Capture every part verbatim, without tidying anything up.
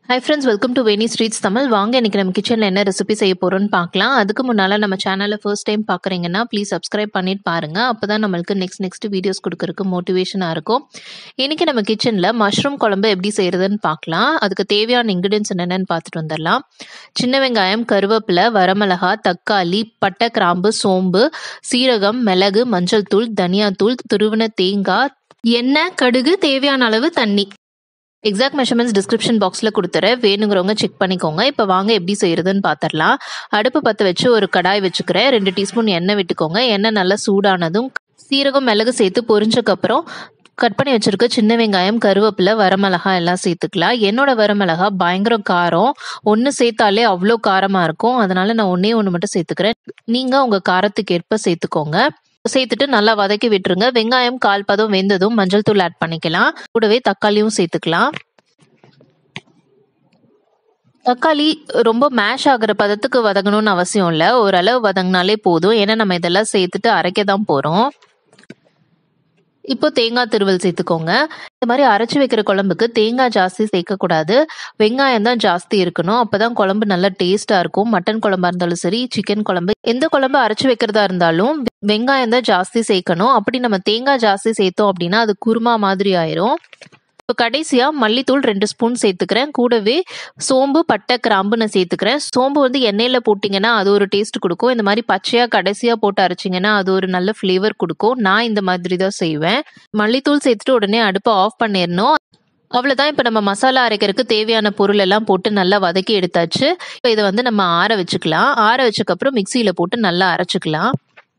Hi friends, welcome to Veni Streets Tamil. வாங்க இன்னைக்கு நம்ம கிச்சன்ல என்ன ரெசிபி செய்ய போறோம்னு பார்க்கலாம். அதுக்கு முன்னால நம்ம சேனலை ஃபர்ஸ்ட் டைம் பார்க்கறீங்கன்னா ப்ளீஸ் சப்ஸ்கிரைப் பண்ணிட்டு பாருங்க. அப்பதான் நம்மளுக்கு நெக்ஸ்ட் நெக்ஸ்ட் வீடியோஸ் கொடுக்கறதுக்கு மோட்டிவேஷனா இருக்கும். இன்னைக்கு நம்ம கிச்சன்ல மஷ்ரூம் குழம்பு எப்படி செய்யறதுன்னு பார்க்கலாம். அதுக்கு தேவையான இன்கிரிடியன்ட்ஸ் என்னென்னு பார்த்துட்டு வந்துடலாம். சின்ன வெங்காயம், கருவேப்பிலை, வரமிளகா, தக்காளி, பட்டை, கிராம்பு, சோம்பு, சீரகம், மிளகு, மஞ்சள் தூள், தனியாத்தூள், துருவின தேங்காய், எண்ணெய், கடுகு, தேவையான அளவு தண்ணி. எக்ஸாக்ட் மெஷர்மெண்ட்ஸ் டிஸ்கிரிப்ஷன் பாக்ஸில் கொடுத்துறேன், வேணுங்கிறவங்க செக் பண்ணிக்கோங்க. இப்போ வாங்க எப்படி செய்யறதுன்னு பார்த்துடலாம். அடுப்பு பற்ற வச்சு ஒரு கடாய் வச்சுக்கிறேன். ரெண்டு டீஸ்பூன் எண்ணெய் விட்டுக்கோங்க. எண்ணெய் நல்லா சூடானதும் சீரகம், மிளகு சேர்த்து பொரிஞ்சக்கப்புறம் கட் பண்ணி வச்சிருக்க சின்ன வெங்காயம், கருவேப்பிலை, வரமிளகா எல்லாம் சேர்த்துக்கலாம். என்னோட வரமிளகா பயங்கர காரம், ஒன்று சேர்த்தாலே அவ்வளோ காரமாக இருக்கும். அதனால நான் ஒன்றே ஒன்று மட்டும் சேர்த்துக்கிறேன். நீங்கள் உங்கள் காரத்துக்கு ஏற்ப சேர்த்துக்கோங்க. சேர்த்துட்டு நல்லா வதக்கி விட்டுருங்க. வெங்காயம் கால் பதம் வெந்ததும் மஞ்சள் தூள் ஆட் பண்ணிக்கலாம். கூடவே தக்காளியும் சேர்த்துக்கலாம். தக்காளி ரொம்ப மேஷ் ஆகுற பதத்துக்கு வதங்கணும்னு அவசியம் இல்லை, ஓரளவு வதங்கினாலே போதும். ஏன்னா நம்ம இதெல்லாம் சேர்த்துட்டு அரைக்க தான் போறோம். இப்போ தேங்காய் திருவல் சேர்த்துக்கோங்க. இந்த மாதிரி அரைச்சி வைக்கிற குழம்புக்கு தேங்காய் ஜாஸ்தி சேர்க்கக்கூடாது, வெங்காயம் தான் ஜாஸ்தி இருக்கணும். அப்பதான் குழம்பு நல்லா டேஸ்டா இருக்கும். மட்டன் குழம்பா இருந்தாலும் சரி, சிக்கன் குழம்பு, எந்த குழம்பு அரைச்சி வைக்கிறதா இருந்தாலும் வெங்காயம் தான் ஜாஸ்தி சேர்க்கணும். அப்படி நம்ம தேங்காய் ஜாஸ்தி சேர்த்தோம் அப்படின்னா அது குருமா மாதிரி ஆயிரும். இப்போ கடைசியா மல்லித்தூள் ரெண்டு ஸ்பூன் சேர்த்துக்கிறேன். கூடவே சோம்பு, பட்டை, கிராம்பு நான் சேர்த்துக்கிறேன். சோம்பு வந்து எண்ணெயில போட்டிங்கன்னா அது ஒரு டேஸ்ட் கொடுக்கும். இந்த மாதிரி பச்சையா கடைசியா போட்டு அரைச்சிங்கன்னா அது ஒரு நல்ல ஃப்ளேவர் கொடுக்கும். நான் இந்த மாதிரி தான் செய்வேன். மல்லித்தூள் சேர்த்துட்டு உடனே அடுப்பை ஆஃப் பண்ணிடணும். அவ்வளோதான். இப்போ நம்ம மசாலா அரைக்கிறதுக்கு தேவையான பொருள் எல்லாம் போட்டு நல்லா வதக்கி எடுத்தாச்சு. இப்போ இதை வந்து நம்ம ஆற வச்சுக்கலாம். ஆற வச்சக்கப்புறம் மிக்சியில போட்டு நல்லா அரைச்சிக்கலாம்.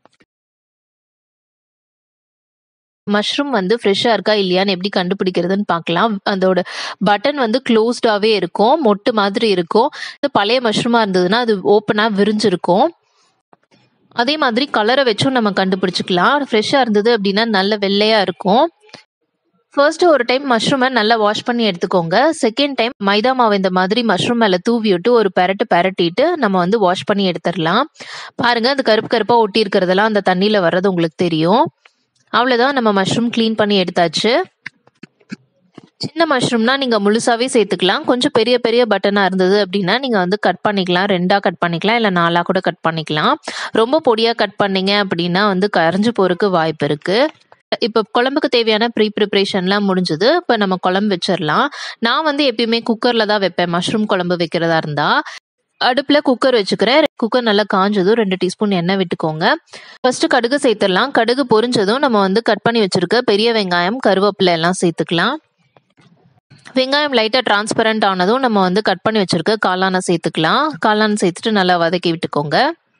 மஷ்ரூம் வந்து ஃப்ரெஷ்ஷாக இருக்கா இல்லையான்னு எப்படி கண்டுபிடிக்கிறதுன்னு பார்க்கலாம். அதோட பட்டன் வந்து க்ளோஸ்டாகவே இருக்கும், மொட்டு மாதிரி இருக்கும். பழைய மஷ்ரூமாக இருந்ததுன்னா அது ஓப்பனாக விரிஞ்சிருக்கும். அதே மாதிரி கலரை வச்சும் நம்ம கண்டுபிடிச்சிக்கலாம். ஃப்ரெஷ்ஷாக இருந்தது அப்படின்னா நல்ல வெள்ளையாக இருக்கும். ஃபர்ஸ்ட் ஒரு டைம் மஷ்ரூமை நல்லா வாஷ் பண்ணி எடுத்துக்கோங்க. செகண்ட் டைம் மைதா மாவு இந்த மாதிரி மஷ்ரூம் மேலே தூவி விட்டு ஒரு பெரட்டு பெரட்டிட்டு நம்ம வந்து வாஷ் பண்ணி எடுத்துடலாம். பாருங்க, அந்த கருப்பு கருப்பாக ஒட்டி இருக்கிறதெல்லாம் அந்த தண்ணியில் வர்றது உங்களுக்கு தெரியும். அவ்வளோதான், நம்ம மஷ்ரூம் க்ளீன் பண்ணி எடுத்தாச்சு. சின்ன மஷ்ரூம்னா நீங்கள் முழுசாவே சேர்த்துக்கலாம். கொஞ்சம் பெரிய பெரிய பட்டனாக இருந்தது அப்படின்னா நீங்கள் வந்து கட் பண்ணிக்கலாம். ரெண்டாக கட் பண்ணிக்கலாம், இல்லை நாலாக கூட கட் பண்ணிக்கலாம். ரொம்ப பொடியாக கட் பண்ணீங்க அப்படின்னா வந்து கரைஞ்சு போறதுக்கு வாய்ப்பு இருக்கு. இப்போ குழம்புக்கு தேவையான ப்ரீ ப்ரிப்ரேஷன்லாம் முடிஞ்சது. இப்போ நம்ம குழம்பு வச்சிடலாம். நான் வந்து எப்பயுமே குக்கரில் தான் வைப்பேன் மஷ்ரூம் குழம்பு வைக்கிறதா இருந்தா. அடுப்புல குக்கர் வச்சுக்கிறேன். குக்கர் நல்லா காஞ்சதும் ரெண்டு டீஸ்பூன் எண்ணெய் விட்டுக்கோங்க. ஃபர்ஸ்ட் கடுகு சேர்த்துடலாம். கடுகு பொரிஞ்சதும் நம்ம வந்து கட் பண்ணி வச்சிருக்க பெரிய வெங்காயம், கருவேப்பிலை எல்லாம் சேர்த்துக்கலாம். வெங்காயம் லைட்டா டிரான்ஸ்பரண்ட் ஆனதும் நம்ம வந்து கட் பண்ணி வச்சிருக்க காளானை சேர்த்துக்கலாம். காளான் சேர்த்துட்டு நல்லா வதக்கி விட்டுக்கோங்க.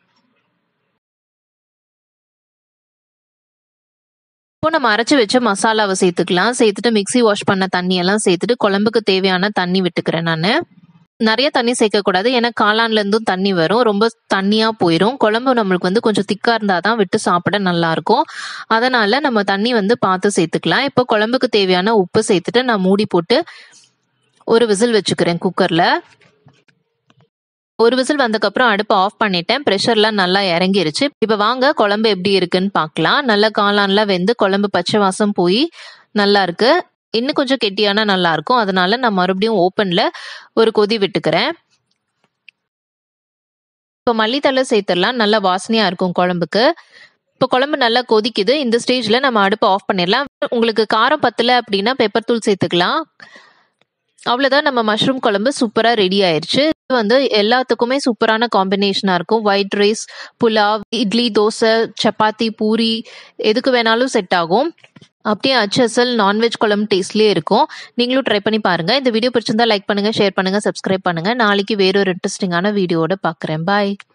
இப்போ நம்ம அரைச்சி வச்ச மசாலாவை சேர்த்துக்கலாம். சேர்த்துட்டு மிக்சி வாஷ் பண்ண தண்ணி எல்லாம் சேர்த்துட்டு குழம்புக்கு தேவையான தண்ணி விட்டுக்கிறேன். நான் நிறைய தண்ணி சேர்க்கக்கூடாது, ஏன்னா காளான்ல இருந்தும் தண்ணி வரும், ரொம்ப தண்ணியா போயிடும். குழம்பு நம்மளுக்கு வந்து கொஞ்சம் திக்கா இருந்தாதான் விட்டு சாப்பிட நல்லா இருக்கும். அதனால நம்ம தண்ணி வந்து பார்த்து சேர்த்துக்கலாம். இப்போ குழம்புக்கு தேவையான உப்பு சேர்த்துட்டு நான் மூடி போட்டு ஒரு விசில் வச்சுக்கிறேன் குக்கர்ல. ஒரு விசில் வந்ததுக்கப்புறம் அடுப்பை ஆஃப் பண்ணிட்டேன். ப்ரெஷர்லாம் நல்லா இறங்கிருச்சு. இப்போ வாங்க குழம்பு எப்படி இருக்குன்னு பார்க்கலாம். நல்லா காளான்லாம் வெந்து குழம்பு பச்சை வாசம் போய் நல்லா இருக்கு. இன்னும் கொஞ்சம் கெட்டியானா நல்லா இருக்கும். அதனால நான் மறுபடியும் ஓப்பன்ல ஒரு கொதி விட்டுக்கிறேன். இப்போ மல்லித்தலை சேர்த்துடலாம், நல்லா வாசனையா இருக்கும் குழம்புக்கு. இப்போ குழம்பு நல்லா கொதிக்குது. இந்த ஸ்டேஜ்ல நம்ம அடுப்பை ஆஃப் பண்ணிடலாம். உங்களுக்கு காரம் பத்தல அப்படின்னா பெப்பர் தூள் சேர்த்துக்கலாம். அவ்வளோதான், நம்ம மஷ்ரூம் குழம்பு சூப்பரா ரெடி ஆயிடுச்சு. இது வந்து எல்லாத்துக்குமே சூப்பரான காம்பினேஷனா இருக்கும். ஒயிட் ரைஸ், புலாவ், இட்லி, தோசை, சப்பாத்தி, பூரி எதுக்கு வேணாலும் செட் ஆகும். அப்படியே அச்சு அசல் நான்வெஜ் குழம்பு டேஸ்ட்லேயே இருக்கும். நீங்களும் ட்ரை பண்ணி பாருங்க. இந்த வீடியோ பிடிச்சிருந்தா லைக் பண்ணுங்க, ஷேர் பண்ணுங்க, சப்ஸ்கிரைப் பண்ணுங்க. நாளைக்கு வேறொரு இன்ட்ரெஸ்டிங்கான வீடியோட பார்க்குறேன். பாய்.